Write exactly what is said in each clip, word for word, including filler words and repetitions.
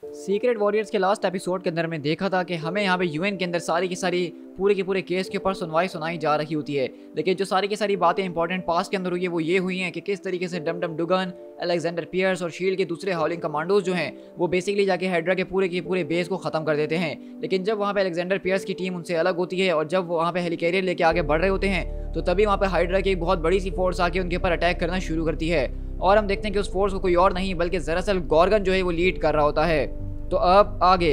Secret Warriors के episode एपिसोड के अंदर में देखा था कि हमें यहाँ पे यूएन के अंदर सारी की सारी पूरे के पूरे केस के ऊपर सुनवाई सुनाई जा रही होती है, लेकिन जो सारी की सारी बातें इंपॉर्टेंट पास के अंदर हुई है वो ये हुई हैं कि किस तरीके से Dum Dum Dugan, Alexander Pierce और शील्ड के दूसरे हॉलिंग कमांडोज जो हैं वो बेसिकली जाके हाइड्रा के पूरे के पूरे बेस को खत्म कर देते हैं। लेकिन जब वहाँ पे अलेक्जेंडर पियर्स की टीम उनसे अलग होती है और जब वहाँ पे हेलिकैरियर लेके आगे बढ़ रहे होते हैं तो तभी वहाँ पे हाइड्रा की एक बहुत बड़ी सी फोर्स आके उनके ऊपर अटैक करना शुरू करती है और हम देखते हैं कि उस फोर्स को कोई और नहीं बल्कि दरअसल गॉर्गन जो है वो लीड कर रहा होता है। तो अब आगे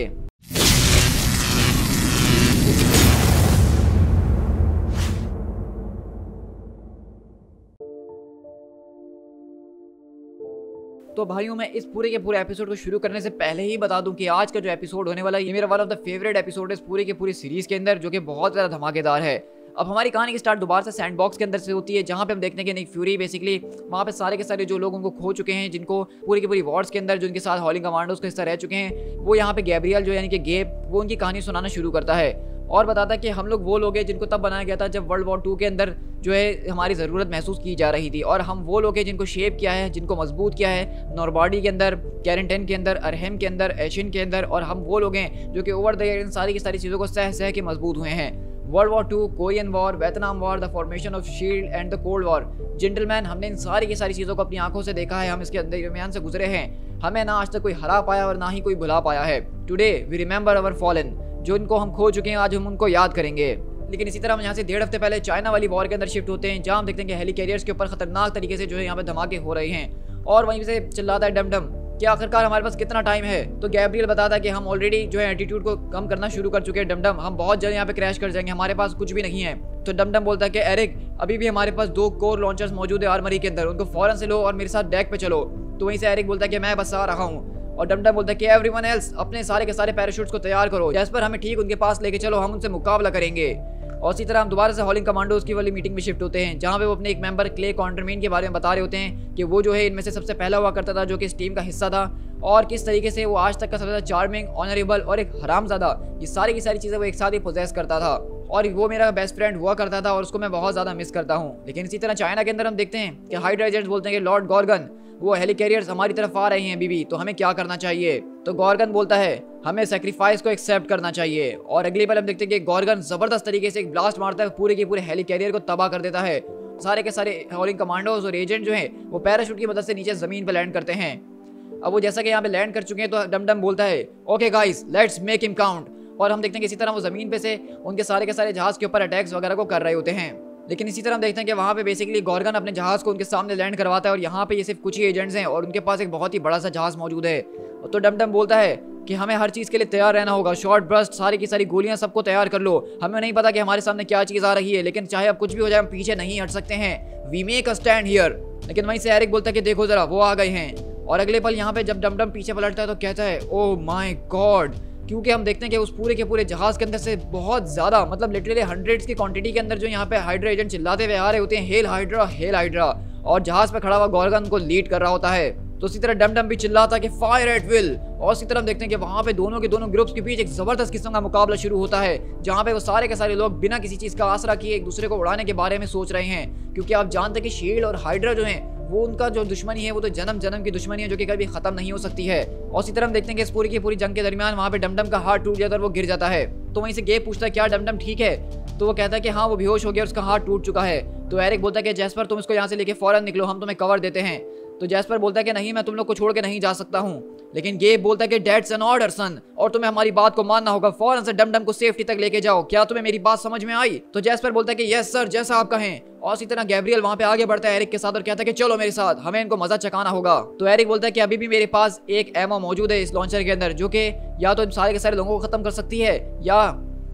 तो भाइयों मैं इस पूरे के पूरे एपिसोड को शुरू करने से पहले ही बता दूं कि आज का जो एपिसोड होने वाला है ये मेरा one of the favourite episode है इस पूरे के पूरी सीरीज के अंदर, जो कि बहुत ज़्यादा धमाकेदार है। अब हमारी कहानी की स्टार्ट दोबारा से सैंडबॉक्स के अंदर से होती है, जहाँ पे हम देखते हैं कि निक फ्यूरी बेसिकली वहाँ पे सारे के सारे जो लोग उनको खो चुके हैं, जिनको पूरी की पूरी वॉर्स के अंदर जो उनके साथ हॉलिंग कमांडोज का हिस्सा रह चुके हैं, वो यहाँ पे गैब्रियल जो यानी कि गेब वो उनकी कहानी सुनाना शुरू करता है और बताता है कि हम लोग वो लोग हैं जिनको तब बनाया गया था जब वर्ल्ड वॉर टू के अंदर जो है हमारी ज़रूरत महसूस की जा रही थी, और हम वो लोग हैं जिनको शेप किया है, जिनको मजबूत किया है नॉर्बाडी के अंदर, कैरेंटेन के अंदर, अरहम के अंदर, एशियन के अंदर, और हम वो लोग हैं जो कि ओवर द ईयर इन सारी की सारी चीज़ों को सह सह के मजबूत हुए हैं। World war two, Korean war, Vietnam war, the formation of SHIELD and the cold war, gentleman हमने इन सारी की सारी चीज़ों को अपनी आंखों से देखा है, हम इसके दरमियान से गुजरे हैं, हमें ना आज तक कोई हरा पाया और ना ही कोई भुला पाया है। Today we remember our fallen, जो इनको हम खो चुके हैं आज हम उनको याद करेंगे। लेकिन इसी तरह हम यहाँ से डेढ़ हफ्ते पहले चाइना वाली वॉर के अंदर शिफ्ट होते हैं, जहाँ हम देखते हैं कि हेलिकैरियर्स के ऊपर खतरनाक तरीके से जो है यहाँ पे धमाके हो रहे हैं और वहीं से चिल्लाता है डम डम कि आखिरकार हमारे पास कितना टाइम है। तो गैब्रियल बताता है कि हम ऑलरेडी जो है एटीट्यूड को कम करना शुरू कर चुके हैं डम डम, हम बहुत जल्द यहाँ पे क्रैश कर जाएंगे, हमारे पास कुछ भी नहीं है। तो डम डम बोलता है कि एरिक अभी भी हमारे पास दो कोर लॉन्चर्स मौजूद है आर्मरी के अंदर, उनको फौरन से लो और मेरे साथ डेक पे चलो। तो वहीं से एरिक बोलता है कि मैं बस आ रहा हूँ, और डम डम बोलता है कि एवरीवन एल्स अपने सारे के सारे पैराशूट्स को तैयार करो, जैस्पर हमें ठीक उनके पास लेके चलो, हम उनसे मुकाबला करेंगे। और इसी तरह हम दोबारा से हॉलिंग कमांडोज की वाली मीटिंग में शिफ्ट होते हैं, जहाँ पे वो अपने एक मेंबर क्ले कॉन्ट्रमीन के बारे में बता रहे होते हैं कि वो जो है इनमें से सबसे पहला हुआ करता था जो कि इस टीम का हिस्सा था, और किस तरीके से वो आज तक का सबसे ज़्यादा चार्मिंग, ऑनरेबल और एक हरामज़ादा, ये सारी की सारी चीज़ें वो एक साथ ही पोजेस करता था और वो मेरा बेस्ट फ्रेंड हुआ करता था और उसको मैं बहुत ज़्यादा मिस करता हूँ। लेकिन इसी तरह चाइना के अंदर हम देखते हैं कि हाइड्रा एजेंट्स बोलते हैं कि लॉर्ड गॉर्गन वो हेलिकैरियर्स हमारी तरफ आ रहे हैं बीबी, तो हमें क्या करना चाहिए। तो गॉर्गन बोलता है हमें सेक्रीफाइस को एक्सेप्ट करना चाहिए, और अगली बार हम देखते हैं कि गॉर्गन जबरदस्त तरीके से एक ब्लास्ट मारता है, पूरे के पूरे हेलिकैरियर को तबाह कर देता है। सारे के सारे हॉलिंग कमांडोज और एजेंट जो हैं वो पैराशूट की मदद से नीचे जमीन पर लैंड करते हैं। अब वो जैसा कि यहाँ पे लैंड कर चुके हैं तो डम डम बोलता है okay guys let's make him count, और हम देखते हैं कि इसी तरह वो जमीन पे से उनके सारे के सारे जहाज के ऊपर अटैक्स वगैरह को कर रहे होते हैं। लेकिन इसी तरह हम देखते हैं कि वहाँ पे बेसिकली गॉर्गन अपने जहाज को उनके सामने लैंड करवाता है, और यहाँ पे ये सिर्फ कुछ ही एजेंट्स हैं और उनके पास एक बहुत ही बड़ा सा जहाज मौजूद है। तो डम डम बोलता है कि हमें हर चीज़ के लिए तैयार रहना होगा, शॉर्ट ब्रस्ट, सारी की सारी गोलियां सबको तैयार कर लो, हमें नहीं पता कि हमारे सामने क्या चीज़ आ रही है, लेकिन चाहे अब कुछ भी हो जाए हम पीछे नहीं हट सकते हैं, we make a stand here. लेकिन वहीं से एरिक बोलता है कि देखो जरा वो आ गए हैं, और अगले पल यहाँ पे जब डम डम पीछे पलटता है तो कहता है ओह माय गॉड, क्योंकि हम देखते हैं कि उस पूरे के पूरे जहाज के अंदर से बहुत ज़्यादा मतलब लिटरली हंड्रेड्स की क्वांटिटी के अंदर जो यहाँ पे हाइड्रा एजेंट चिल्लाते हुए आ रहे होते हैं हेल हाइड्रा हेल हाइड्रा, और जहाज पे खड़ा हुआ गॉर्गन को लीड कर रहा होता है। तो इसी तरह डम डम भी चिल्लाता कि फायर एट विल, और इसी तरह हम देखते हैं कि वहाँ पे दोनों के दोनों ग्रुप्स के बीच एक जबरदस्त किस्म का मुकाबला शुरू होता है, जहाँ पे वो सारे के सारे लोग बिना किसी चीज़ का आसरा किए एक दूसरे को उड़ाने के बारे में सोच रहे हैं, क्योंकि आप जानते हैं कि शील्ड और हाइड्रा जो है वो उनका जो दुश्मनी है वो तो जन्म जन्म की दुश्मनी है जो कि कभी खत्म नहीं हो सकती है। और इसी तरह हम देखते हैं कि इस पूरी की पूरी जंग के दरमियान वहाँ पे डमडम का हाथ टूट जाता है और वो गिर जाता है। तो वहीं से गेब पूछता है क्या डमडम ठीक है, तो वो कहता है कि हाँ वो बेहोश हो गया और उसका हाथ टूट चुका है। तो एरिक बोलता है कि जैस्पर तुम इसको यहाँ से लेके फौरन निकलो, हम तुम्हें कवर देते हैं। तो जैस्पर बोलता है कि नहीं मैं तुम लोग को छोड़ के नहीं जा सकता हूँ, लेकिन गेब बोलता है कि डैट्स एन ऑर्डर सन, और तुम्हें हमारी बात को मानना होगा, फौरन से डमडम को सेफ्टी तक लेके जाओ, क्या तुम्हें मेरी बात समझ में आई। तो जैस्पर बोलता है कि यस सर जैसा आप कहें। और इसी तरह गैब्रियल वहाँ पे आगे बढ़ता है एरिक के साथ और कहता है कि चलो मेरे साथ, हमें इनको मजा चकाना होगा। तो एरिक बोलता है कि अभी भी मेरे पास एक एमओ मौजूद है इस लॉन्चर के अंदर जो कि या तो इन सारे के सारे लोगों को खत्म कर सकती है, या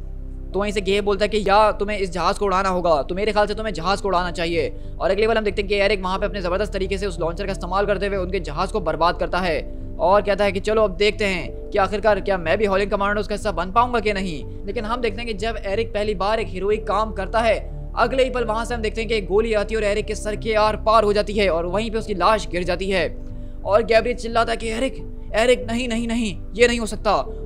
तो वहीं से गेब बोलता है कि या तुम्हें इस जहाज को उड़ाना होगा, तो मेरे ख्याल से तुम्हें जहाज को उड़ाना चाहिए। और अगले बार हम देखते हैं कि एरिक वहाँ पे अपने ज़बरदस्त तरीके से उस लॉन्चर का इस्तेमाल करते हुए उनके जहाज को बर्बाद करता है और कहता है कि चलो अब देखते हैं कि आखिरकार क्या मैं भी हॉलिंग कमांडोज का हिस्सा बन पाऊंगा कि नहीं। लेकिन हम देखते हैं कि जब एरिक पहली बार एक हीरोइक काम करता है, अगले ही पल वहाँ से हम देखते हैं कि एक गोली आती है और एरिक के सर के आर पार हो जाती है और वहीं पर उसकी लाश गिर जाती है। और गैब्रियल चिल्लाता है कि एरिक एरिक नहीं नहीं नहीं ये नहीं हो सकता,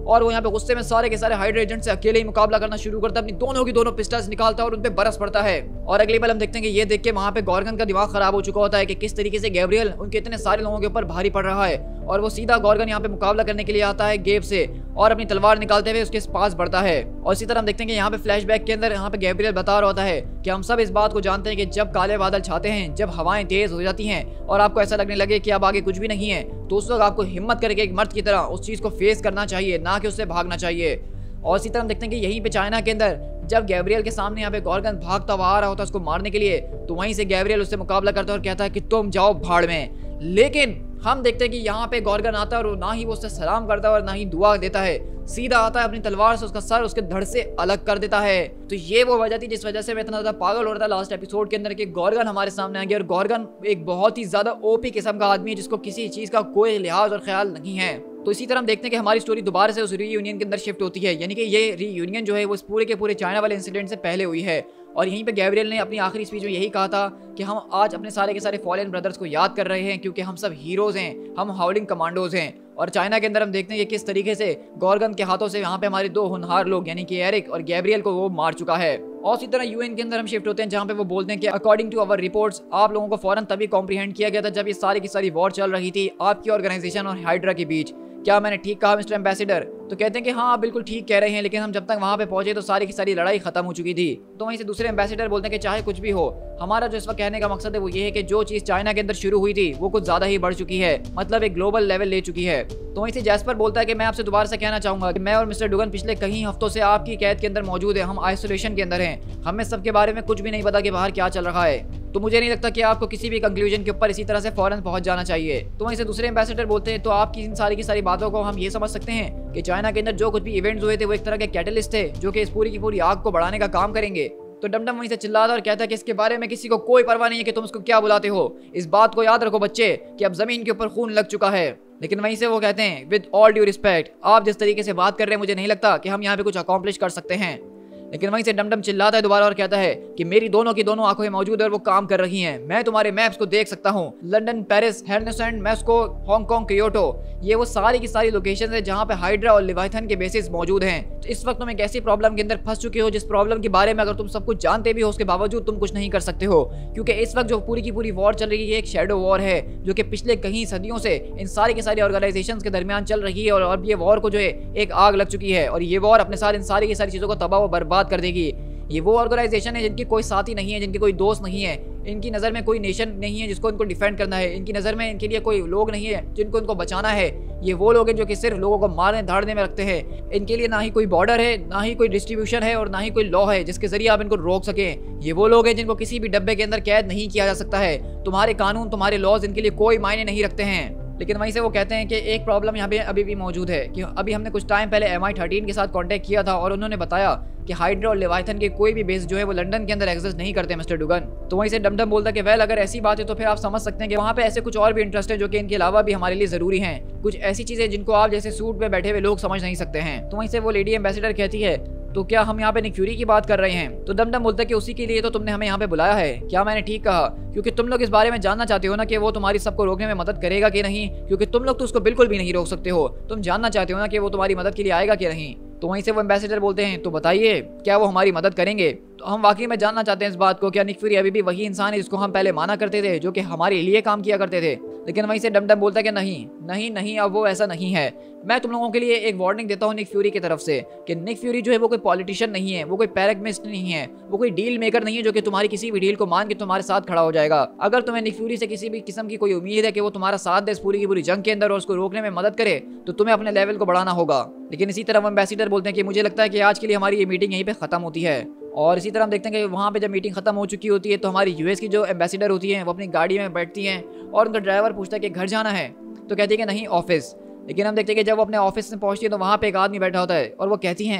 और वो यहाँ पे गुस्से में सारे के सारे हाइड्रा एजेंट से अकेले ही मुकाबला करना शुरू करता है, अपनी दोनों की दोनों पिस्टल्स निकालता है और उन पे बरस पड़ता है। और अगली बार हम देखते हैं कि ये देख के वहाँ पे गॉर्गन का दिमाग खराब हो चुका होता है कि किस तरीके से गैब्रियल उनके इतने सारे लोगों के ऊपर भारी पड़ रहा है, और वो सीधा गॉर्गन यहाँ पे मुकाबला करने के लिए आता है गेब से और अपनी तलवार निकालते हुए उसके पास बढ़ता है। और इसी तरह हम देखते हैं कि यहाँ पे फ्लैशबैक के अंदर यहाँ पे गैब्रियल बता रहा होता है कि हम सब इस बात को जानते हैं कि जब काले बादल छाते हैं, जब हवाएं तेज हो जाती हैं और आपको ऐसा लगने लगे कि अब आगे कुछ भी नहीं है, तो उस वक्त आपको हिम्मत करके एक मर्द की तरह उस चीज को फेस करना चाहिए, ना कि उससे भागना चाहिए। और इसी तरह हम देखते हैं कि यहीं पे चाइना के अंदर जब गैब्रियल के सामने यहाँ पे गॉर्गन भागता हुआ आ रहा होता है उसको मारने के लिए, तो वहीं से गैब्रियल उससे मुकाबला करता है और कहता है कि तुम जाओ भाड़ में। लेकिन हम देखते हैं कि यहाँ पे गॉर्गन आता है और ना ही वो उससे सलाम करता है और ना ही दुआ देता है, सीधा आता है अपनी तलवार से उसका सर उसके धड़ से अलग कर देता है। तो ये वो वजह थी जिस वजह से मैं इतना ज्यादा पागल हो रहा था लास्ट एपिसोड के अंदर कि गॉर्गन हमारे सामने आ गया। और गॉर्गन एक बहुत ही ज्यादा ओपी किस्म का आदमी है जिसको किसी चीज का कोई लिहाज और ख्याल नहीं है। तो इसी तरह हम देखते हैं कि हमारी स्टोरी दोबारा से उस रीयूनियन के अंदर शिफ्ट होती है, यानी कि ये रीयूनियन जो है वो इस पूरे के पूरे चाइना वाले इंसिडेंट से पहले हुई है। और यहीं पे गैब्रियल ने अपनी आखिरी स्पीच में यही कहा था कि हम आज अपने सारे के सारे फॉलन ब्रदर्स को याद कर रहे हैं क्योंकि हम सब हीरोज हैं, हम हाउलिंग कमांडोज हैं। और चाइना के अंदर हम देखते हैं कि किस तरीके से गॉर्गन के हाथों से यहाँ पे हमारे दो होनहार लोग यानी कि एरिक और गैब्रियल को वो मार चुका है। और इसी तरह यूएन के अंदर हम शिफ्ट होते हैं जहाँ पे वो बोलते हैं कि अकॉर्डिंग टू अवर रिपोर्ट्स आप लोगों को फौरन तभी कॉम्प्रीहेंड किया गया था जब ये सारी की सारी वॉर चल रही थी आपकी ऑर्गेनाइजेशन और हाइड्रा के बीच। क्या मैंने ठीक कहा मिस्टर एम्बेसडर? तो कहते हैं कि हाँ बिल्कुल ठीक कह रहे हैं, लेकिन हम जब तक वहाँ पे पहुंचे तो सारी की सारी लड़ाई खत्म हो चुकी थी। तो वहीं से दूसरे एम्बेसडर बोलते हैं कि चाहे कुछ भी हो, हमारा जो इस वक्त कहने का मकसद है वो ये है कि जो चीज चाइना के अंदर शुरू हुई थी वो कुछ ज्यादा ही बढ़ चुकी है, मतलब एक ग्लोबल लेवल ले चुकी है। तो वहीं से जैस्पर बोलता है कि मैं आपसे दोबारा से कहना चाहूंगा कि मैं और मिस्टर डुगन पिछले कई हफ्तों से आपकी कैद के अंदर मौजूद है, हम आइसोलेशन के अंदर हैं, हमें सबके बारे में कुछ भी नहीं पता कि बाहर क्या चल रहा है। तो मुझे नहीं लगता कि आपको किसी भी कंक्लूजन के ऊपर इसी तरह से फौरन पहुंच जाना चाहिए। तो वहीं से दूसरे एम्बेसडर बोलते हैं तो आपकी इन सारी की सारी बातों को हम ये समझ सकते हैं कि चाइना के अंदर जो कुछ भी इवेंट्स हुए थे वो एक तरह के कैटलिस्ट थे जो कि इस पूरी की पूरी आग को बढ़ाने का काम करेंगे। तो डमडम वहीं से चिल्लाता और कहता है कि इसके बारे में किसी को कोई परवाह नहीं है कि तुम उसको क्या बुलाते हो। इस बात को याद रखो बच्चे कि अब जमीन के ऊपर खून लग चुका है। लेकिन वहीं से वो कहते हैं विद ऑल ड्यू रिस्पेक्ट, आप जिस तरीके से बात कर रहे हैं मुझे नहीं लगता कि हम यहाँ पे कुछ अकॉम्प्लिश कर सकते हैं। लेकिन वहीं से डमडम चिल्लाता है दोबारा और कहता है कि मेरी दोनों की दोनों आंखें मौजूद है और वो काम कर रही हैं। मैं तुम्हारे मैप्स को देख सकता हूँ, London, Paris, Härnösand, Moscow, Hong Kong, Kyoto, ये वो सारी की सारी लोकेशन है जहाँ पे हाइड्रा और लिवाइथन के बेसिस मौजूद हैं। तो इस वक्त तुम एक ऐसी प्रॉब्लम के अंदर फंस चुके हो जिस प्रॉब्लम के बारे में अगर तुम सब कुछ जानते भी हो उसके बावजूद तुम कुछ नहीं कर सकते हो, क्योंकि इस वक्त जो पूरी की पूरी वॉर चल रही है एक शेडो वॉर है जो कि पिछले कई सदियों से इन सारी के सारी ऑर्गेनाइजेशंस के दरमियान चल रही है। और अब ये वॉर को जो है एक आग लग चुकी है और ये वॉर अपने साथ इन सारी की सारी चीजों को तबाह व बर्बाद कर देगी। ये वो ऑर्गेनाइजेशन है जिनकी कोई साथी नहीं है, जिनके कोई दोस्त नहीं है, इनकी नज़र में कोई नेशन नहीं है जिसको इनको डिफेंड करना है, इनकी नज़र में इनके लिए कोई लोग नहीं है जिनको इनको बचाना है। ये वो लोग हैं जो कि सिर्फ लोगों को मारने धाड़ने में रखते हैं। इनके लिए ना ही कोई बॉर्डर है, ना ही कोई डिस्ट्रीब्यूशन है और ना ही कोई लॉ है जिसके जरिए आप इनको रोक सकें। ये वो लोग हैं जिनको किसी भी डब्बे के अंदर कैद नहीं किया जा सकता है। तुम्हारे कानून, तुम्हारे लॉज इनके लिए कोई मायने नहीं रखते हैं। लेकिन वहीं से वो कहते हैं कि एक प्रॉब्लम यहाँ पे अभी भी मौजूद है कि अभी हमने कुछ टाइम पहले एम आई थर्टीन के साथ कांटेक्ट किया था और उन्होंने बताया कि हाइड्रा और लेवाइथन के कोई भी बेस जो है वो लंदन के अंदर एग्जिस्ट नहीं करते मिस्टर डुगन। तो वहीं से डमडम बोलता है कि वेल अगर ऐसी बात है तो फिर आप समझ सकते हैं कि वहाँ पे ऐसे कुछ और भी इंटरेस्ट है जो कि इनके अलावा भी हमारे लिए जरूरी हैं, कुछ ऐसी चीजें जिनको आप जैसे सूट पे बैठे हुए लोग समझ नहीं सकते हैं। तो वहीं से वो लेडी एम्बेसडर कहती है तो क्या हम यहाँ पे निक फ्यूरी की बात कर रहे हैं? तो डमडम बोलता है कि उसी के लिए तो तुमने हमें यहाँ पे बुलाया है। क्या मैंने ठीक कहा? क्योंकि तुम लोग इस बारे में जानना चाहते हो ना कि वो तुम्हारी सबको रोकने में मदद करेगा कि नहीं, क्योंकि तुम लोग तो उसको बिल्कुल भी नहीं रोक सकते हो। तुम जानना चाहते हो ना कि वो तुम्हारी मदद के लिए आएगा कि नहीं। तो वहीं से वो एम्बेसडर बोलते हैं तो बताइए क्या वो हमारी मदद करेंगे? तो हम वाकई में जानना चाहते हैं इस बात को, क्या निक फ्यूरी अभी भी वही इंसान है जिसको हम पहले माना करते थे, जो कि हमारे लिए काम किया करते थे? लेकिन वहीं से डमडम बोलता है कि नहीं नहीं नहीं, अब वो ऐसा नहीं है। मैं तुम लोगों के लिए एक वार्निंग देता हूँ निक फ्यूरी की तरफ से कि निक फ्यूरी जो है वो कोई पॉलिटिशियन नहीं है, वो कोई पैरागमिस्ट नहीं है, वो कोई डील मेकर नहीं है जो कि तुम्हारी किसी भी डील को मान के तुम्हारे साथ खड़ा हो जाएगा। अगर तुम्हें निक फ्यूरी से किसी भी किस्म की कोई उम्मीद है कि वो तुम्हारा साथ दे इस पूरी की पूरी जंग के अंदर और उसको रोकने में मदद करे तो तुम्हें अपने लेवल को बढ़ाना होगा। लेकिन इसी तरह एम्बेसडर बोलते हैं कि मुझे लगता है कि आज के लिए हमारी ये मीटिंग यहीं पे खत्म होती है। और इसी तरह हम देखते हैं कि वहाँ पे जब मीटिंग खत्म हो चुकी होती है तो हमारी यूएस की जो एम्बेसडर होती हैं वो अपनी गाड़ी में बैठती हैं और उनका ड्राइवर पूछता है कि घर जाना है, तो कहती है कि नहीं ऑफिस। लेकिन हम देखते हैं कि जब वो अपने ऑफिस में पहुँचती है तो वहाँ पे एक आदमी बैठा होता है और वो कहती हैं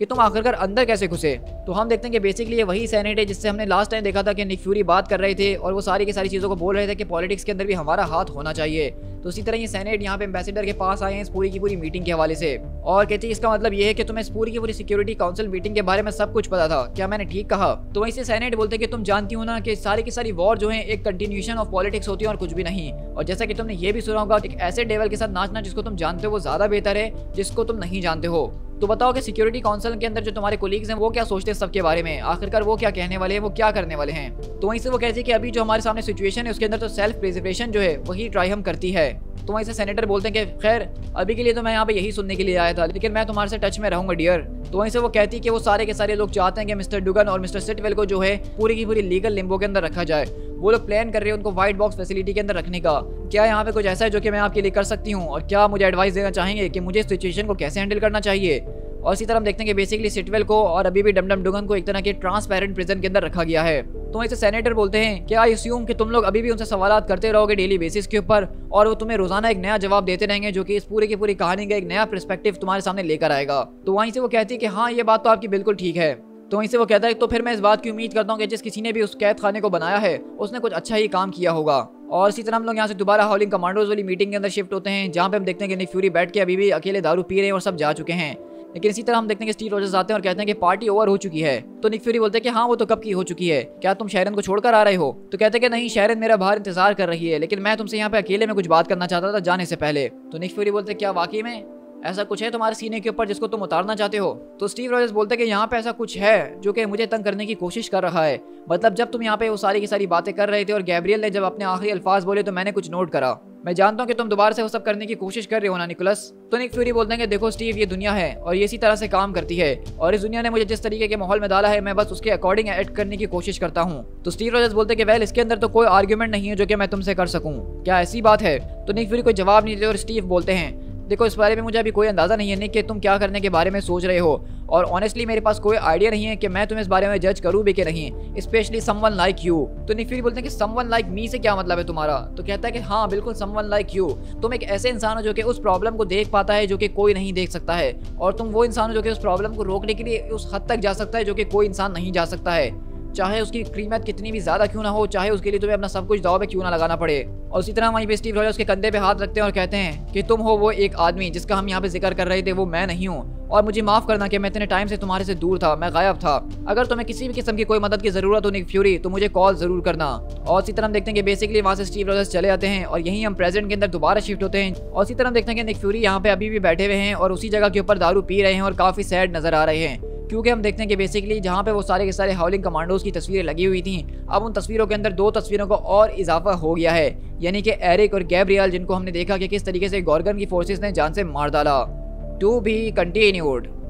कि तुम आखिरकार अंदर कैसे घुसे। तो हम देखते हैं कि बेसिकली ये वही सेनेट है जिससे हमने लास्ट टाइम देखा था कि निक फ्यूरी बात कर रहे थे और वो सारी की सारी चीज़ों को बोल रहे थे कि पॉलिटिक्स के अंदर भी हमारा हाथ होना चाहिए। तो इसी तरह ये सेनेट यहाँ पे एम्बेसडर के पास आए हैं इस पूरी की पूरी मीटिंग के हवाले से और कहते हैं इसका मतलब ये है कि तुम्हें इस पूरी की पूरी सिक्योरिटी काउंसिल मीटिंग के बारे में सब कुछ पता था। क्या मैंने ठीक कहा? तो वहीं से सेनेट बोलते हैं कि तुम जानती हो ना कि सारी की सारी वॉर जो है एक कंटिन्यूएशन ऑफ पॉलिटिक्स होती है और कुछ भी नहीं। और जैसा कि तुमने ये भी सुना होगा, एक ऐसे डेवल के साथ नाचना जिसको तुम जानते हो वो ज्यादा बेहतर है जिसको तुम नहीं जानते हो। तो बताओ कि सिक्योरिटी काउंसिल के अंदर जो तुम्हारे कोलीग्स हैं वो क्या सोचते हैं सबके बारे में, आखिरकार वो क्या कहने वाले हैं, वो क्या करने वाले हैं। तो वहीं से वो कहती है कि अभी जो हमारे सामने सिचुएशन है उसके अंदर तो सेल्फ प्रिजर्वेशन जो है वही ट्राई हम करती है। तो वहीं से सेनेटर बोलते हैं कि खैर अभी के लिए तो मैं यहाँ पे यही सुनने के लिए आया था, लेकिन मैं तुम्हारे से टच में रहूंगा डियर। तो वहीं से वो कहती है कि वो सारे के सारे लोग चाहते हैं कि मिस्टर डुगन और मिस्टर सिटवेल को जो है पूरी की पूरी लीगल लिम्बो के अंदर रखा जाए। वो लोग प्लान कर रहे हैं उनको व्हाइट बॉक्स फैसिलिटी के अंदर रखने का। क्या यहाँ पे कुछ ऐसा है जो कि मैं आपके लिए कर सकती हूँ और क्या मुझे एडवाइस देना चाहेंगे कि मुझे इस सिचुएशन को कैसे हैंडल करना चाहिए। और इसी तरह हम देखते हैं कि बेसिकली सिटवेल को और अभी भी डमडम डुगन को एक तरह के ट्रांसपेरेंट प्रिजन के अंदर रखा गया है। तो ऐसे सेनेटर बोलते हैं कि आई अस्यूम कि तुम लोग अभी भी उनसे सवालात करते रहोगे डेली बेसिस के ऊपर और वो तुम्हें रोजाना एक नया जवाब देते रहेंगे जो कि इस पूरी की पूरी कहानी का एक नया पर्सपेक्टिव तुम्हारे सामने लेकर आएगा। तो वहीं से वो कहती है कि हाँ ये बात तो आपकी बिल्कुल ठीक है। तो वहीं से वो कहता है तो फिर मैं इस बात की उम्मीद करता हूँ कि जिस किसी ने भी उस कैद खाने को बनाया है उसने कुछ अच्छा ही काम किया होगा। और इसी तरह हम लोग यहाँ से दोबारा हाउलिंग कमांडोज वाली मीटिंग के अंदर शिफ्ट होते हैं जहाँ पे हम देखते हैं कि निक फ्यूरी बैठ के अभी भी अकेले दारू पी रहे हैं और सब जा चुके हैं। लेकिन इसी तरह हम देखते हैं कि स्टीव रॉजर्स आते हैं और कहते हैं कि पार्टी ओवर हो चुकी है। तो निक फ्यूरी बोलते हैं कि हाँ वो तो कब की हो चुकी है, क्या तुम शैरन को छोड़कर आ रहे हो? तो कहते हैं कि नहीं, शैरन मेरा बाहर इंतजार कर रही है, लेकिन मैं तुमसे यहाँ पे अकेले में कुछ बात करना चाहता था जाने से पहले। तो निक फ्यूरी बोलते हैं क्या वाकई में ऐसा कुछ है तुम्हारे सीने के ऊपर जिसको तुम उतारना चाहते हो? तो स्टीव रॉजर्स बोलते हैं कि यहाँ पे ऐसा कुछ है जो कि मुझे तंग करने की कोशिश कर रहा है। मतलब जब तुम यहाँ पे वो सारी की सारी बातें कर रहे थे और गैब्रियल ने जब अपने आखिरी अल्फाज बोले तो मैंने कुछ नोट करा। मैं जानता हूँ कि तुम दोबारा से वो सब करने की कोशिश कर रहे हो ना निकोलस। तो निक फ्यूरी बोलते हैं कि देखो स्टीव, ये दुनिया है और ये इसी तरह से काम करती है और इस दुनिया ने मुझे जिस तरीके के माहौल में डाला है मैं बस उसके अकॉर्डिंग एक्ट करने की कोशिश करता हूँ। तो स्टीव रॉजर्स बोलते हैं कि वेल इसके अंदर तो कोई आर्ग्यूमेंट नहीं है जो कि मैं तुमसे कर सकूँ, क्या ऐसी बात है? तो निक फ्यूरी कोई जवाब नहीं देते और स्टीव बोलते हैं देखो इस बारे में मुझे अभी कोई अंदाजा नहीं है निक कि तुम क्या करने के बारे में सोच रहे हो और ऑनेस्टली मेरे पास कोई आइडिया नहीं है कि मैं तुम्हें इस बारे में जज करूँ भी कि नहीं, स्पेशली समवन लाइक यू। तो निक फ्यूरी बोलते हैं कि समवन लाइक मी से क्या मतलब है तुम्हारा? तो कहता है कि हाँ बिल्कुल समवन लाइक यू, तुम एक ऐसे इंसान हो जो कि उस प्रॉब्लम को देख पाता है जो कि कोई नहीं देख सकता है और तुम वो इंसान हो जो कि उस प्रॉब्लम को रोकने के लिए उस हद तक जा सकता है जो कि कोई इंसान नहीं जा सकता है, चाहे उसकी कीमत कितनी भी ज्यादा क्यों ना हो, चाहे उसके लिए तुम्हें अपना सब कुछ दाव पे क्यों ना लगाना पड़े। और उसी तरह वहीं पे स्टीव रॉजर्स के कंधे पे हाथ रखते हैं और कहते हैं कि तुम हो वो एक आदमी जिसका हम यहाँ पे जिक्र कर रहे थे, वो मैं नहीं हूँ और मुझे माफ करना कि मैं इतने टाइम से तुम्हारे से दूर था, मैं गायब था। अगर तुम्हें किसी भी किस्म की कोई मदद की जरूरत हो निक फ्यूरी तो मुझे कॉल जरूर करना। और इसी तरह हम देखते हैं कि बेसिकली वहाँ से स्टीव रॉजर्स चले जाते हैं और यहीं हम प्रेजेंट के अंदर दोबारा शिफ्ट होते हैं। और इसी तरह हम देखते हैं कि निक फ्यूरी यहाँ पे अभी भी बैठे हुए हैं और उसी जगह के ऊपर दारू पी रहे हैं और काफी सैड नजर आ रहे हैं क्योंकि हम देखते हैं कि बेसिकली जहाँ पे वो सारे के सारे हाउलिंग कमांडोज की तस्वीरें लगी हुई थी अब उन तस्वीरों के अंदर दो तस्वीरों का और इजाफा हो गया है, यानी कि एरिक और गैब्रियल जिनको हमने देखा कि किस तरीके से गॉर्गन की फोर्सेस ने जान से मार डाला। To be continued.